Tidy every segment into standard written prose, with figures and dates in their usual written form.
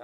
شکریہ.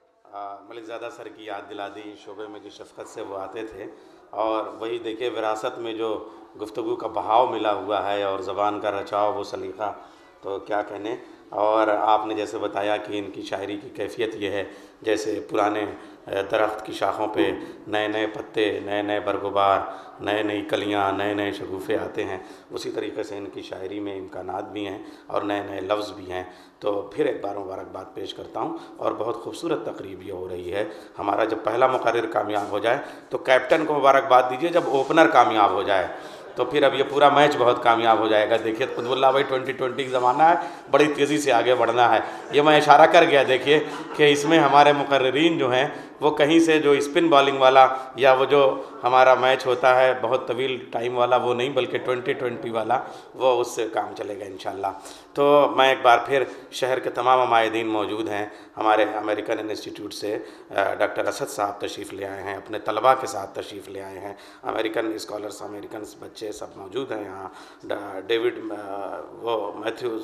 ملک زادہ سر کی یاد دلا دی. شعبے میں جو شفقت سے وہ آتے تھے، اور وہی دیکھیے وراثت میں جو گفتگو کا بہاؤ ملا ہوا ہے اور زبان کا رچاؤ، وہ سلیقہ، تو کیا کہنے. اور آپ نے جیسے بتایا کہ ان کی شاعری کی کیفیت یہ ہے جیسے پرانے درخت کی شاخوں پہ نئے نئے پتے، نئے نئے برگبار، نئے نئی کلیاں، نئے نئے شگوفے آتے ہیں، اسی طریقے سے ان کی شاعری میں امکانات بھی ہیں اور نئے نئے لفظ بھی ہیں. تو پھر ایک بار مبارکباد پیش کرتا ہوں. اور بہت خوبصورت تقریب یہ ہو رہی ہے. ہمارا جب پہلا مقرر کامیاب ہو جائے تو کیپٹن کو مبارکباد دیجیے، جب اوپنر کامیاب ہو جائے تو پھر اب یہ پورا میچ بہت کامیاب ہو جائے گا. دیکھیے قطب اللہ بھائی 2020 کا زمانہ ہے، بڑی تیزی سے آگے بڑھنا ہے. یہ میں اشارہ کر گیا دیکھیے کہ اس میں ہمارے مقررین جو ہیں وہ کہیں سے جو اسپن بالنگ والا یا وہ جو ہمارا میچ ہوتا ہے بہت طویل ٹائم والا وہ نہیں، بلکہ 2020 والا، وہ اس سے کام چلے گا انشاءاللہ. تو میں ایک بار پھر شہر کے تمام عمائدین موجود ہیں. ہمارے امریکن انسٹیٹیوٹ سے ڈاکٹر اسد صاحب تشریف لے آئے ہیں، اپنے طلباء کے ساتھ تشریف لے آئے ہیں. امریکن اسکالرس، امریکن بچے سب موجود ہیں یہاں. ڈیوڈ میتھیو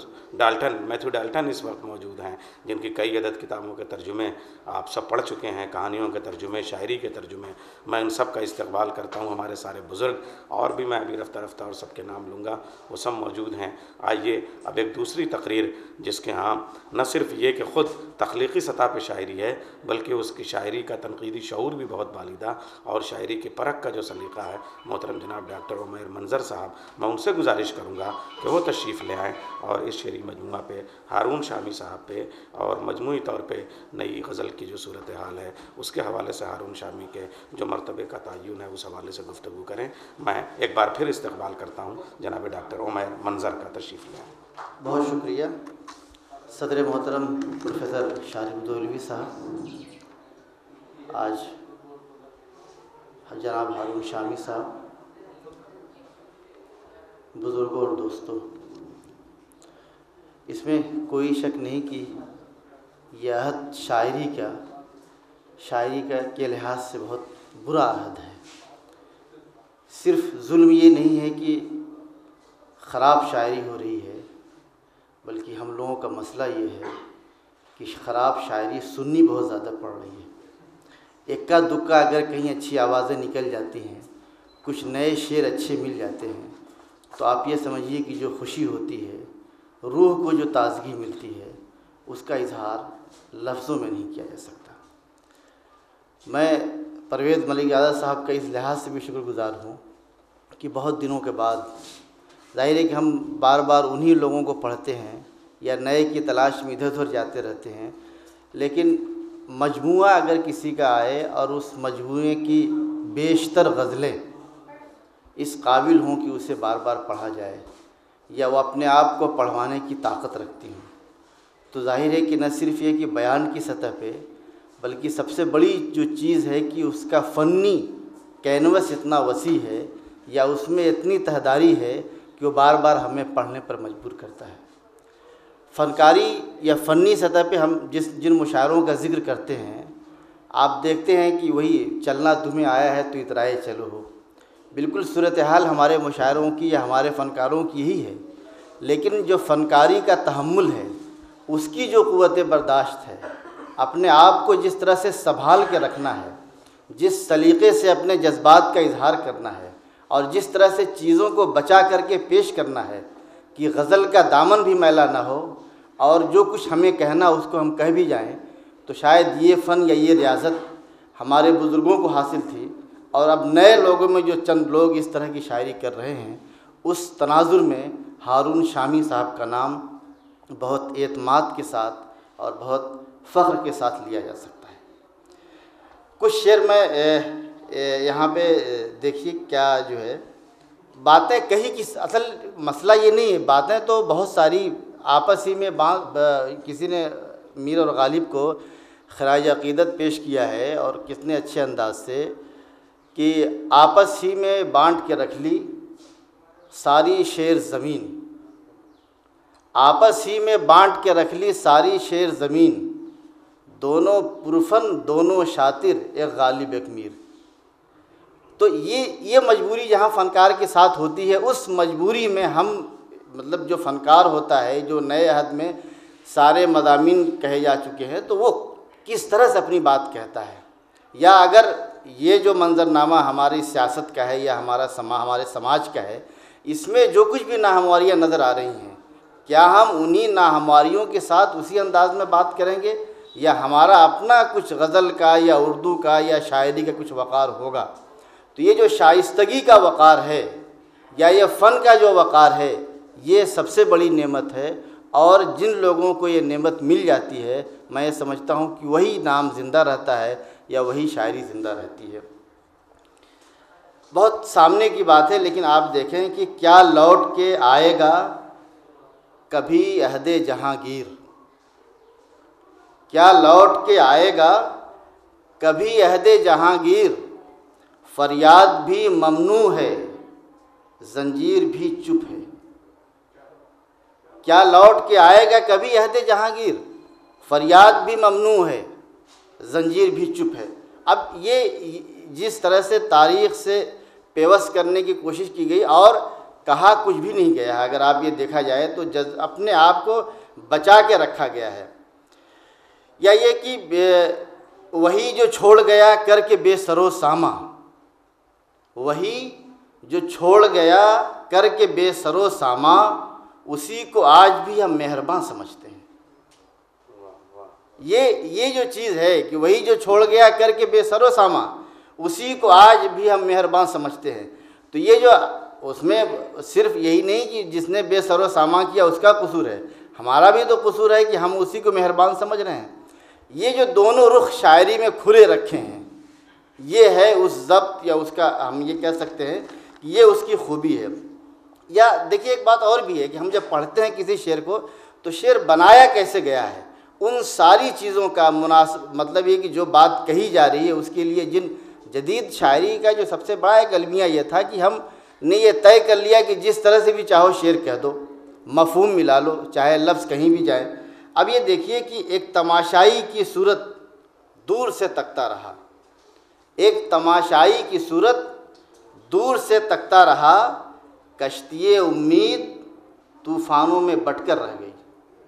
ڈالٹن اس وقت موجود ہیں، جن کی کئی عدد کتابوں کے ترجمے آپ سب پڑھ چکے ہیں، کہانیوں کے ترجمے، شاعری کے ترجمے. میں ان سب کا استقبال کرتا ہوں. ہمارے سارے بزرگ اور بھی میں ابھی رفتہ رفتہ اور سب کے نام لوں گا، وہ سب موجود ہیں. آئیے اب ایک دوسری تقریر جس کے ہاں نہ صرف یہ کہ خود تخلیقی سطح پہ شاعری ہے، بلکہ اس کی شاعری کا تنقیدی شعور بھی بہت بالیدہ، اور شاعری کی پرکھ کا جو سلیقہ ہے. محترم جناب ڈاکٹر عمیر منظر صاحب، میں ان سے گزارش کروں گا کہ وہ تشریف لے آئیں اور اس شعری مجموعہ پہ ہارون شامی صاحب پہ اور مجموعی طور پہ نئی غزل کی جو صورتحال ہے اس کے حوالے سے ہارون شامی کے جو مرتبے کا تعین ہے اس حوالے سے گفتگو کریں. میں ایک بار پھر استقبال کرتا ہوں جناب ڈاکٹر عمیر منظر کا. تشریف لے آئیں. بہت شکریہ صدر محترم پروفیسر شارق دولوی صاحب. آج جناب ہارون شامی صاحب، بزرگوں اور دوستوں، اس میں کوئی شک نہیں کہ یہ عہد شاعری کا کے لحاظ سے بہت برا عہد ہے. صرف ظلم یہ نہیں ہے کہ خراب شاعری ہو رہی ہے، بلکہ ہم لوگوں کا مسئلہ یہ ہے کہ خراب شاعری سننی بہت زیادہ پڑ رہی ہے. اکا دکا اگر کہیں اچھی آوازیں نکل جاتی ہیں، کچھ نئے شعر اچھے مل جاتے ہیں، تو آپ یہ سمجھیے کہ جو خوشی ہوتی ہے، روح کو جو تازگی ملتی ہے، اس کا اظہار لفظوں میں نہیں کیا جا سکتا. میں پرویز ملک زادہ صاحب کا اس لحاظ سے بھی شکر گزار ہوں کہ بہت دنوں کے بعد، ظاہر ہے کہ ہم بار بار انہی لوگوں کو پڑھتے ہیں یا نئے کی تلاش میں ادھر ادھر جاتے رہتے ہیں، لیکن مجموعہ اگر کسی کا آئے اور اس مجموعے کی بیشتر غزلیں اس قابل ہوں کہ اسے بار بار پڑھا جائے یا وہ اپنے آپ کو پڑھوانے کی طاقت رکھتی ہوں، تو ظاہر ہے کہ نہ صرف یہ کہ بیان کی سطح پہ، بلکہ سب سے بڑی جو چیز ہے کہ اس کا فنی کینوس اتنا وسیع ہے یا اس میں اتنی تہداری ہے کہ وہ بار بار ہمیں پڑھنے پر مجبور کرتا ہے. فنکاری یا فنی سطح پہ ہم جن مشاعروں کا ذکر کرتے ہیں، آپ دیکھتے ہیں کہ وہی چلنا تمہیں آیا ہے تو اترائے چلو ہو. بالکل صورتحال ہمارے مشاعروں کی یا ہمارے فنکاروں کی یہی ہے، لیکن جو فنکاری کا تحمل ہے، اس کی جو قوت برداشت ہے، اپنے آپ کو جس طرح سے سنبھال کے رکھنا ہے، جس سلیقے سے اپنے جذبات کا اظہار کرنا ہے، اور جس طرح سے چیزوں کو بچا کر کے پیش کرنا ہے کہ غزل کا دامن بھی میلا نہ ہو اور جو کچھ ہمیں کہنا اس کو ہم کہہ بھی جائیں، تو شاید یہ فن یا یہ ریاضت ہمارے بزرگوں کو حاصل تھی. اور اب نئے لوگوں میں جو چند لوگ اس طرح کی شاعری کر رہے ہیں، اس تناظر میں ہارون شامی صاحب کا نام بہت اعتماد کے ساتھ اور بہت فخر کے ساتھ لیا جا سکتا ہے. کچھ شعر میں یہاں پہ دیکھیے کیا جو ہے باتیں کہی کہ اصل مسئلہ یہ نہیں ہے، باتیں تو بہت ساری آپس ہی میں کسی نے میر اور غالب کو خراج عقیدت پیش کیا ہے، اور کتنے اچھے انداز سے کہ آپس ہی میں بانٹ کے رکھ لی ساری شیر زمین، آپس ہی میں بانٹ کے رکھ لی ساری شیر زمین، دونوں پرفن دونوں شاطر ایک غالب ایک میر. تو یہ مجبوری جہاں فنکار کے ساتھ ہوتی ہے، اس مجبوری میں ہم مطلب جو فنکار ہوتا ہے، جو نئے عہد میں سارے مضامین کہے جا چکے ہیں، تو وہ کس طرح سے اپنی بات کہتا ہے، یا اگر یہ جو منظرنامہ ہماری سیاست کا ہے یا ہمارے سماج کا ہے، اس میں جو کچھ بھی ناہمواریاں نظر آ رہی ہیں، کیا ہم انہی ناہمواریوں کے ساتھ اسی انداز میں بات کریں گے، یا ہمارا اپنا کچھ غزل کا یا اردو کا یا شاعری کا کچھ وقار ہوگا؟ تو یہ جو شائستگی کا وقار ہے یا یہ فن کا جو وقار ہے، یہ سب سے بڑی نعمت ہے، اور جن لوگوں کو یہ نعمت مل جاتی ہے، میں یہ سمجھتا ہوں کہ وہی نام زندہ رہتا ہے یا وہی شاعری زندہ رہتی ہے۔ بہت سامنے کی بات ہے، لیکن آپ دیکھیں کہ کیا لوٹ کے آئے گا کبھی عہد جہانگیر، کیا لوٹ کے آئے گا کبھی عہد جہانگیر، فریاد بھی ممنوع ہے زنجیر بھی چپ ہے۔ کیا لوٹ کے آئے گا کبھی عہد جہانگیر، فریاد بھی ممنوع ہے زنجیر بھی چپ ہے۔ اب یہ جس طرح سے تاریخ سے پیوست کرنے کی کوشش کی گئی اور کہا کچھ بھی نہیں گیا ہے، اگر آپ یہ دیکھا جائے تو اپنے آپ کو بچا کے رکھا گیا ہے، یا یہ کہ وہی جو چھوڑ گیا کر کے بے سر و ساماں، وہی جو چھوڑ گیا کر کے بے سر و ساماں، اسی کو آج بھی ہم مہرباں سمجھتے ہیں۔ یہ جو چیز ہے کہ وہی جو چھوڑ گیا کر کے بے سر و ساماں، اسی کو آج بھی ہم مہرباں سمجھتے ہیں۔ تو یہ جو اس میں صرف یہی نہیں کہ جس نے بے سر و ساماں کیا اس کا قصور ہے، ہمارا بھی تو قصور ہے کہ ہم اسی کو مہربان سمجھ رہے ہیں۔ یہ جو دونوں رخ شاعری میں کھلے رکھے ہیں، یہ ہے اس ضبط، یا اس کا ہم یہ کہہ سکتے ہیں کہ یہ اس کی خوبی ہے۔ یا دیکھیے ایک بات اور بھی ہے کہ ہم جب پڑھتے ہیں کسی شعر کو تو شعر بنایا کیسے گیا ہے، ان ساری چیزوں کا مطلب یہ کہ جو بات کہی جا رہی ہے اس کے لیے جن جدید شاعری کا جو سب سے بڑا ایک المیہ یہ تھا کہ ہم نے یہ طے کر لیا کہ جس طرح سے بھی چاہو شعر کہہ دو، مفہوم ملا لو، چاہے لفظ کہیں بھی جائیں۔ اب یہ دیکھیے کہ ایک تماشائی کی صورت دور سے تکتا رہا، ایک تماشائی کی صورت دور سے تکتا رہا، کشتی امید طوفانوں میں بٹ کر رہ گئی۔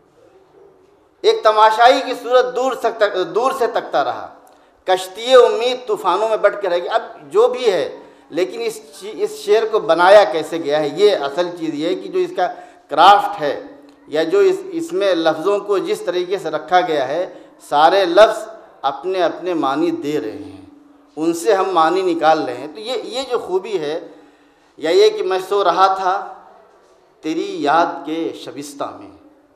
ایک تماشائی کی صورت دور سے تکتا رہا، کشتی امید طوفانوں میں بٹ کر رہ گئی۔ اب جو بھی ہے، لیکن اس شعر کو بنایا کیسے گیا ہے، یہ اصل چیز یہ ہے کہ جو اس کا کرافٹ ہے، یا جو اس میں لفظوں کو جس طریقے سے رکھا گیا ہے، سارے لفظ اپنے اپنے معنی دے رہے ہیں، ان سے ہم معنی نکال رہے ہیں۔ تو یہ جو خوبی ہے، یا یہ کہ میں سو رہا تھا تیری یاد کے شبستہ میں،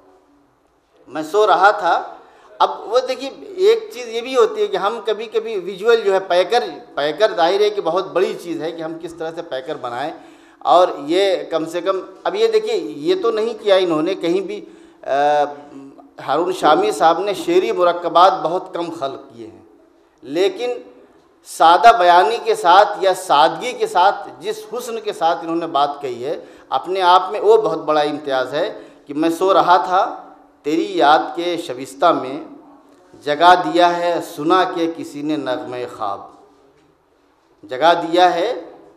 میں سو رہا تھا۔ اب وہ دیکھیے ایک چیز یہ بھی ہوتی ہے کہ ہم کبھی کبھی ویژول جو ہے پیکر ظاہر ہے کہ بہت بڑی چیز ہے کہ ہم کس طرح سے پیکر بنائیں، اور یہ کم سے کم اب یہ دیکھیے یہ تو نہیں کیا انہوں نے کہیں بھی، ہارون شامی صاحب نے شعری مرکبات بہت کم خلق کیے ہیں، لیکن سادہ بیانی کے ساتھ یا سادگی کے ساتھ جس حسن کے ساتھ انہوں نے بات کہی ہے، اپنے آپ میں وہ بہت بڑا امتیاز ہے کہ میں سو رہا تھا تیری یاد کے شبستہ میں، جگا دیا ہے سنا کہ کسی نے نغمہ خواب، جگا دیا ہے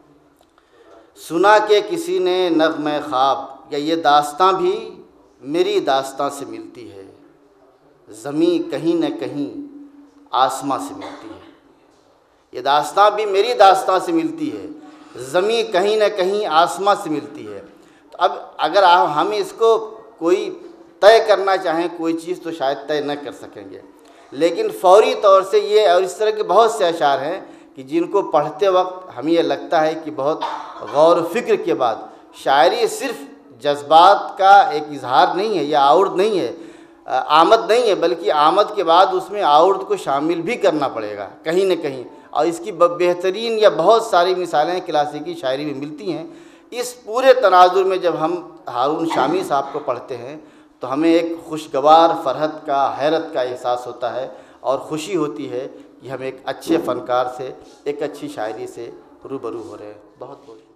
سنا کہ کسی نے نغمہ خواب، یا یہ داستاں بھی میری داستاں سے ملتی ہے، زمین کہیں نہ کہیں آسماں سے ملتی ہے۔ یہ داستاں بھی میری داستاں سے ملتی ہے، زمین کہیں نہ کہیں آسماں سے ملتی ہے۔ تو اب اگر ہم اس کو کوئی طے کرنا چاہیں کوئی چیز تو شاید طے نہ کر سکیں گے، لیکن فوری طور سے یہ اور اس طرح کے بہت سے اشعار ہیں کہ جن کو پڑھتے وقت ہمیں یہ لگتا ہے کہ بہت غور و فکر کے بعد، شاعری صرف جذبات کا ایک اظہار نہیں ہے یا آورد نہیں ہے، آمد نہیں ہے، بلکہ آمد کے بعد اس میں آورد کو شامل بھی کرنا پڑے گا کہیں نہ کہیں، اور اس کی بہترین یا بہت ساری مثالیں کلاسیکی شاعری میں ملتی ہیں۔ اس پورے تناظر میں جب ہم ہارون شامی صاحب کو پڑھتے ہیں تو ہمیں ایک خوشگوار فرحت کا، حیرت کا احساس ہوتا ہے، اور خوشی ہوتی ہے کہ ہم ایک اچھے فنکار سے، ایک اچھی شاعری سے روبرو ہو رہے ہیں۔ بہت بہت